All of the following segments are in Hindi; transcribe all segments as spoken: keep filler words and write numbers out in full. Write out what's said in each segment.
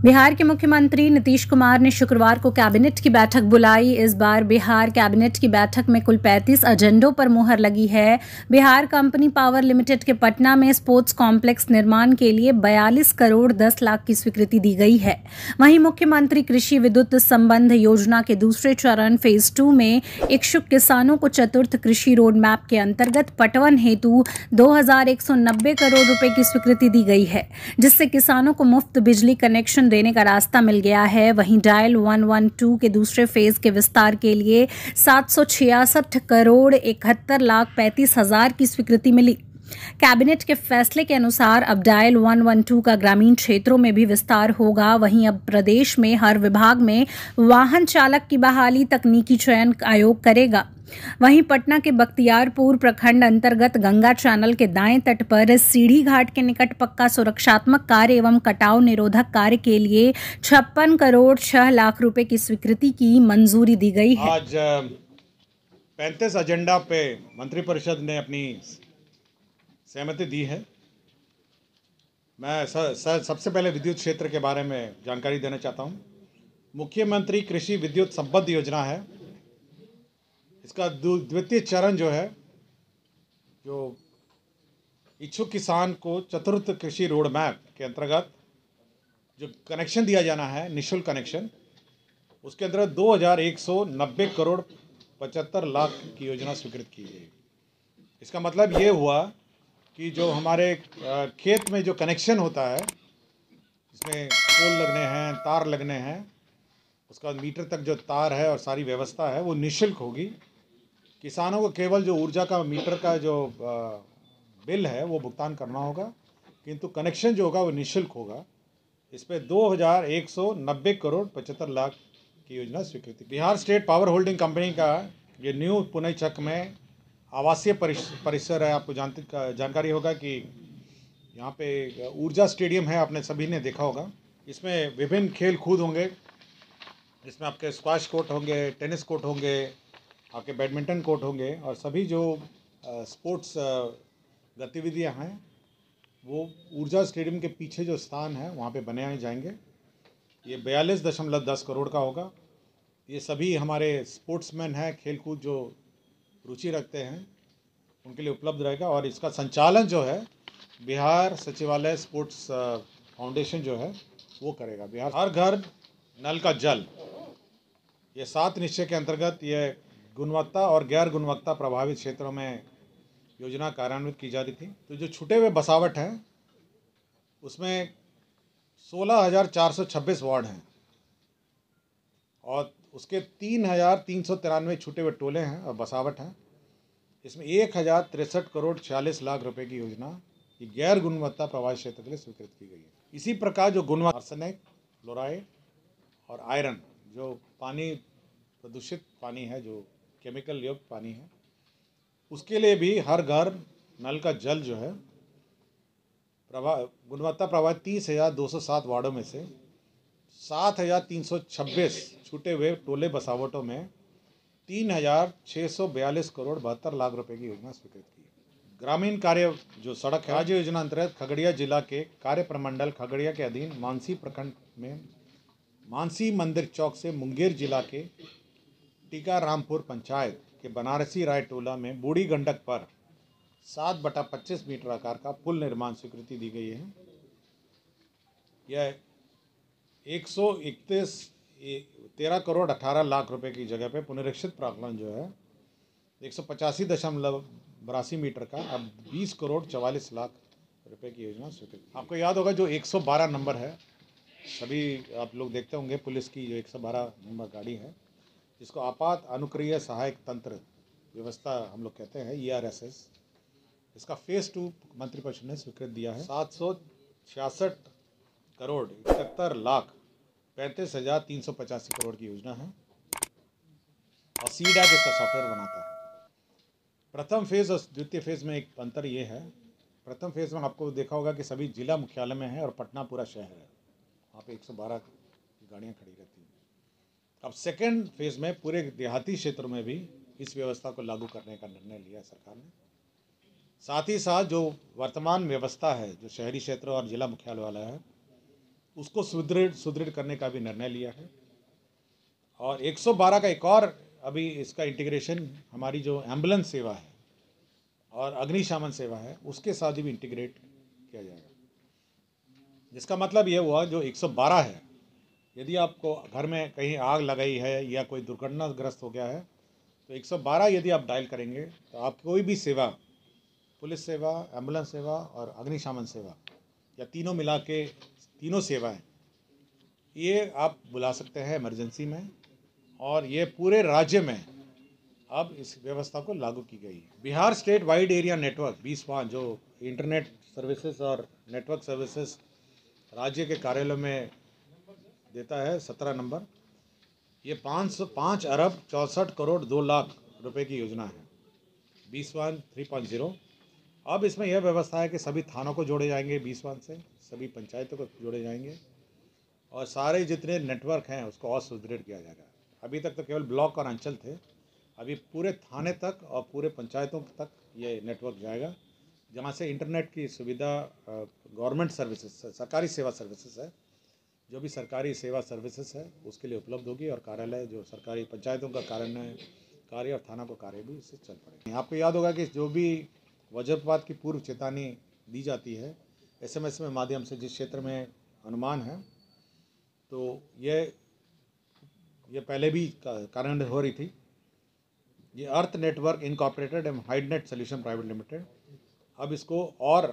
बिहार के मुख्यमंत्री नीतीश कुमार ने शुक्रवार को कैबिनेट की बैठक बुलाई। इस बार बिहार कैबिनेट की बैठक में कुल पैंतीस एजेंडों पर मुहर लगी है। बिहार कंपनी पावर लिमिटेड के पटना में स्पोर्ट्स कॉम्प्लेक्स निर्माण के लिए बयालीस करोड़ दस लाख की स्वीकृति दी गई है। वहीं मुख्यमंत्री कृषि विद्युत संबंध योजना के दूसरे चरण फेज टू में इच्छुक किसानों को चतुर्थ कृषि रोड मैप के अंतर्गत पटवन हेतु दो हजार एक सौ नब्बे करोड़ रुपए की स्वीकृति दी गई है, जिससे किसानों को मुफ्त बिजली कनेक्शन देने का रास्ता मिल गया है। वहीं डायल एक सौ बारह के दूसरे फेज के विस्तार के लिए सात सौ छियासठ करोड़ इकहत्तर लाख पैंतीस हजार की स्वीकृति मिली। कैबिनेट के फैसले के अनुसार अब डायल एक सौ बारह का ग्रामीण क्षेत्रों में भी विस्तार होगा। वहीं अब प्रदेश में हर विभाग में वाहन चालक की बहाली तकनीकी चयन आयोग करेगा। वहीं पटना के बख्तियारपुर प्रखंड अंतर्गत गंगा चैनल के दाएं तट पर सीढ़ी घाट के निकट पक्का सुरक्षात्मक कार्य एवं कटाव निरोधक कार्य के लिए छप्पन करोड़ छह लाख रुपए की स्वीकृति की मंजूरी दी गई है। आज पैंतीस एजेंडा पे मंत्रिपरिषद ने अपनी सहमति दी है। मैं स, स, सबसे पहले विद्युत क्षेत्र के बारे में जानकारी देना चाहता हूँ। मुख्यमंत्री कृषि विद्युत संबंध योजना है, इसका द्वितीय चरण जो है, जो इच्छुक किसान को चतुर्थ कृषि रोड मैप के अंतर्गत जो कनेक्शन दिया जाना है, निःशुल्क कनेक्शन, उसके अंतर्गत दो हजार एक सौ नब्बे करोड़ पचहत्तर लाख की योजना स्वीकृत की गई। इसका मतलब ये हुआ कि जो हमारे खेत में जो कनेक्शन होता है, इसमें पोल लगने हैं, तार लगने हैं, उसका मीटर तक जो तार है और सारी व्यवस्था है वो निःशुल्क होगी। किसानों को केवल जो ऊर्जा का मीटर का जो बिल है वो भुगतान करना होगा, किंतु कनेक्शन जो होगा वो निःशुल्क होगा। इस पर दो हज़ार एक सौ नब्बे करोड़ पचहत्तर लाख की योजना स्वीकृति। Bihar state power holding company का ये न्यू पुणे चक में आवासीय परिसर है। आपको जानती जानकारी होगा कि यहाँ पे ऊर्जा स्टेडियम है, आपने सभी ने देखा होगा। इसमें विभिन्न खेल कूद होंगे, इसमें आपके स्क्वाश कोर्ट होंगे, टेनिस कोर्ट होंगे, आपके बैडमिंटन कोर्ट होंगे और सभी जो स्पोर्ट्स गतिविधियां हैं वो ऊर्जा स्टेडियम के पीछे जो स्थान है वहाँ पे बनाए जाएंगे। ये बयालीस दशमलव दस करोड़ का होगा। ये सभी हमारे स्पोर्ट्समैन हैं, खेलकूद जो रुचि रखते हैं उनके लिए उपलब्ध रहेगा। और इसका संचालन जो है बिहार सचिवालय स्पोर्ट्स फाउंडेशन जो है वो करेगा। बिहार हर घर नल का जल, ये सात निश्चय के अंतर्गत ये गुणवत्ता और गैर गुणवत्ता प्रभावित क्षेत्रों में योजना कार्यान्वित की जा रही थी। तो जो छूटे हुए बसावट हैं उसमें सोलह हज़ार चार सौ छब्बीस वार्ड हैं और उसके तीन हज़ार तीन सौ तिरानवे छूटे हुए टोले हैं और बसावट हैं। इसमें एक हज़ार तिरसठ करोड़ छियालीस लाख रुपए की योजना ये गैर गुणवत्ता प्रभावित क्षेत्र के लिए स्वीकृत की गई है। इसी प्रकार जो गुणवत्ता आर्सेनिक, फ्लोराइड और आयरन, जो पानी प्रदूषित पानी है, जो केमिकल युक्त पानी है, उसके लिए भी हर घर नल का जल जो है प्रभा गुणवत्ता प्रभावित तीस हज़ार दो सौ सात वार्डों में से सात हज़ार तीन सौ छब्बीस छूटे हुए टोले बसावटों में तीन हज़ार छः सौ बयालीस करोड़ बहत्तर लाख रुपए की योजना स्वीकृत की। ग्रामीण कार्य जो सड़क है, राज्य योजना अंतर्गत खगड़िया जिला के कार्य प्रमंडल खगड़िया के अधीन मानसी प्रखंड में मानसी मंदिर चौक से मुंगेर जिला के टीकारामपुर पंचायत के बनारसी राय टोला में बूढ़ी गंडक पर सात बटा पच्चीस मीटर आकार का पुल निर्माण स्वीकृति दी गई है। यह एक सौ इकतीस तेरह करोड़ अठारह लाख रुपए की जगह पे पुनरीक्षित प्रावधान जो है एक सौ पचासी दशमलव बरासी मीटर का अब बीस करोड़ चवालीस लाख रुपए की योजना स्वीकृत। आपको याद होगा जो एक सौ बारह नंबर है, सभी आप लोग देखते होंगे, पुलिस की जो एक सौ बारह नंबर गाड़ी है जिसको आपात अनुक्रिय सहायक तंत्र व्यवस्था हम लोग कहते हैं, ई आर एस एस, इसका फेज टू मंत्रिपरिषद ने स्वीकृत दिया है। सात सौ छियासठ करोड़ इकहत्तर लाख पैंतीस हज़ार तीन सौ पचासी करोड़ की योजना है और सी डैक इसका सॉफ्टवेयर बनाता है। प्रथम फेज और द्वितीय फेज में एक अंतर ये है, प्रथम फेज में आपको देखा होगा कि सभी जिला मुख्यालय में है और पटना पूरा शहर है, वहाँ पे एक सौ बारह गाड़ियाँ खड़ी रहती हैं। अब सेकेंड फेज में पूरे देहाती क्षेत्रों में भी इस व्यवस्था को लागू करने का निर्णय लिया सरकार ने। साथ ही साथ जो वर्तमान व्यवस्था है, जो शहरी क्षेत्र और जिला मुख्यालय वाला है, उसको सुदृढ़ सुदृढ़ करने का भी निर्णय लिया है। और एक सौ बारह का एक और अभी इसका इंटीग्रेशन हमारी जो एम्बुलेंस सेवा है और अग्निशमन सेवा है उसके साथ भी इंटीग्रेट किया जाएगा, जिसका मतलब ये हुआ जो एक सौ बारह है, यदि आपको घर में कहीं आग लगाई है या कोई दुर्घटनाग्रस्त हो गया है तो एक सौ बारह यदि आप डायल करेंगे तो आप कोई भी सेवा, पुलिस सेवा, एम्बुलेंस सेवा और अग्निशमन सेवा या तीनों मिला के तीनों सेवाएं ये आप बुला सकते हैं इमरजेंसी में। और ये पूरे राज्य में अब इस व्यवस्था को लागू की गई है। Bihar state wide area network बीस पाँच जो इंटरनेट सर्विसेज और नेटवर्क सर्विसेज राज्य के कार्यालयों में देता है, सत्रह नंबर, ये पाँच सौ पाँच अरब चौंसठ करोड़ दो लाख रुपए की योजना है, बीस वन थ्री पॉइंट जीरो। अब इसमें यह व्यवस्था है कि सभी थानों को जोड़े जाएंगे, बीस वन से सभी पंचायतों को जोड़े जाएंगे और सारे जितने नेटवर्क हैं उसको और सुदृढ़ किया जाएगा। अभी तक तो केवल ब्लॉक और अंचल थे, अभी पूरे थाने तक और पूरे पंचायतों तक ये नेटवर्क जाएगा, जहाँ से इंटरनेट की सुविधा गवर्नमेंट सर्विसेज, सरकारी सेवा सर्विसेज है, जो भी सरकारी सेवा सर्विसेज है उसके लिए उपलब्ध होगी और कार्यालय जो सरकारी पंचायतों का कार्यालय कार्य और थाना को कार्य भी इससे चल पड़ेगा। आपको याद होगा कि जो भी वज्रपात की पूर्व चेतावनी दी जाती है एसएमएस में माध्यम से, जिस क्षेत्र में अनुमान है, तो ये ये पहले भी कार्यान्वित हो रही थी। ये Earth network incorporated and hidenet solution private limited, अब इसको और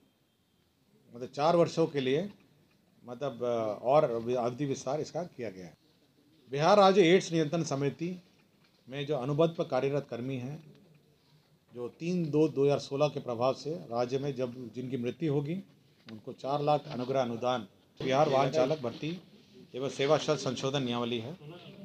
मतलब चार वर्षों के लिए मतलब और अवधि विस्तार इसका किया गया है। बिहार राज्य एड्स नियंत्रण समिति में जो अनुबंध पर कार्यरत कर्मी हैं, जो तीन दो दो हज़ार सोलह के प्रभाव से राज्य में जब जिनकी मृत्यु होगी उनको चार लाख अनुग्रह अनुदान। बिहार वाहन चालक भर्ती एवं सेवा शर्त संशोधन नियमावली है।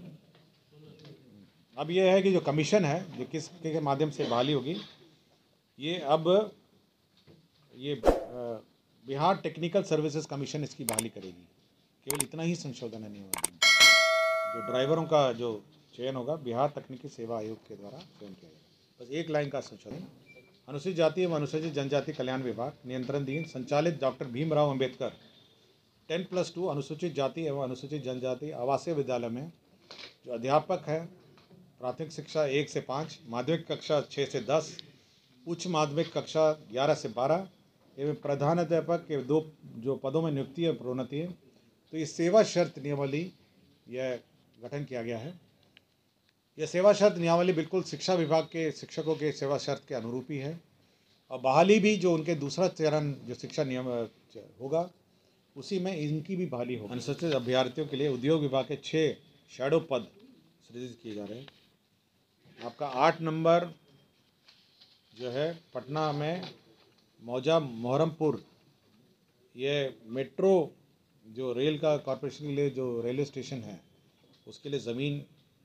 अब यह है कि जो कमीशन है जो किसके के माध्यम से बहाली होगी, ये अब ये बिहार टेक्निकल सर्विसेज कमीशन इसकी बहाली करेगी। केवल इतना ही संशोधन है नियमावली में। जो ड्राइवरों का जो चयन होगा बिहार तकनीकी सेवा आयोग के द्वारा चयन किया जाएगा। बस एक लाइन का संशोधन। अनुसूचित जाति एवं अनुसूचित जनजाति कल्याण विभाग नियंत्रणाधीन संचालित doctor Bhimrao Ambedkar ten plus two अनुसूचित जाति एवं अनुसूचित जनजाति आवासीय विद्यालय में जो अध्यापक है, प्राथमिक शिक्षा एक से पाँच, माध्यमिक कक्षा छः से दस, उच्च माध्यमिक कक्षा ग्यारह से बारह एवं प्रधान अध्यापक के दो जो पदों में नियुक्ति और प्रोन्नति है, तो ये सेवा शर्त नियमावली यह गठन किया गया है। यह सेवा शर्त नियमावली बिल्कुल शिक्षा विभाग के शिक्षकों के सेवा शर्त के अनुरूप ही है और बहाली भी जो उनके दूसरा चरण जो शिक्षा नियम होगा उसी में इनकी भी बहाली होगी। अनुसूचित अभ्यर्थियों के लिए उद्योग विभाग के छः शैडो पद सृजित किए जा रहे हैं। आपका आठ नंबर जो है पटना में मौजा मोहरमपुर, ये मेट्रो जो रेल का कॉरपोरेशन के लिए जो रेलवे स्टेशन है उसके लिए ज़मीन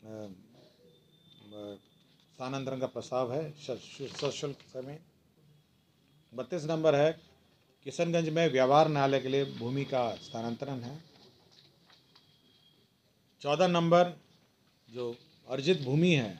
स्थानांतरण का प्रस्ताव है सशुल्क समय। बत्तीस नंबर है किशनगंज में व्यवहार न्यायालय के लिए भूमि का स्थानांतरण है। चौदह नंबर जो अर्जित भूमि है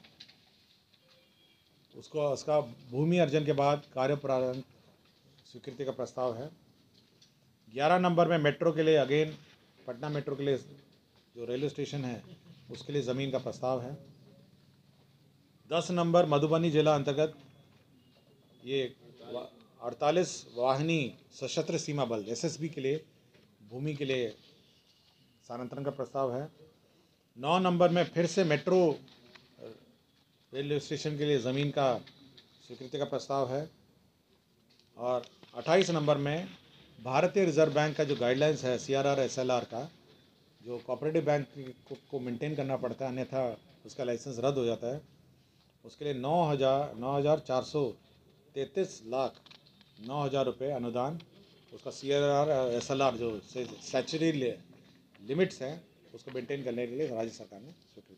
उसको उसका भूमि अर्जन के बाद कार्य प्रारंभ स्वीकृति का प्रस्ताव है। ग्यारह नंबर में मेट्रो के लिए अगेन पटना मेट्रो के लिए जो रेलवे स्टेशन है उसके लिए ज़मीन का प्रस्ताव है। दस नंबर मधुबनी जिला अंतर्गत ये अड़तालीस वाहिनी सशस्त्र सीमा बल एसएसबी के लिए भूमि के लिए स्थानांतरण का प्रस्ताव है। नौ नंबर में फिर से मेट्रो रेलवे स्टेशन के लिए ज़मीन का स्वीकृति का प्रस्ताव है। और अट्ठाईस नंबर में भारतीय रिजर्व बैंक का जो गाइडलाइंस है सीआरआर एसएलआर का, जो कोऑपरेटिव बैंक को, को मेंटेन करना पड़ता है अन्यथा उसका लाइसेंस रद्द हो जाता है, उसके लिए नौ हज़ार नौ हज़ार चार सौ तैंतीस लाख नौ हज़ार रुपये अनुदान, उसका सीआरआर एसएलआर जो स्टैच्यूटरी लिमिट्स हैं उसको मेंटेन करने के लिए राज्य सरकार ने स्वीकृति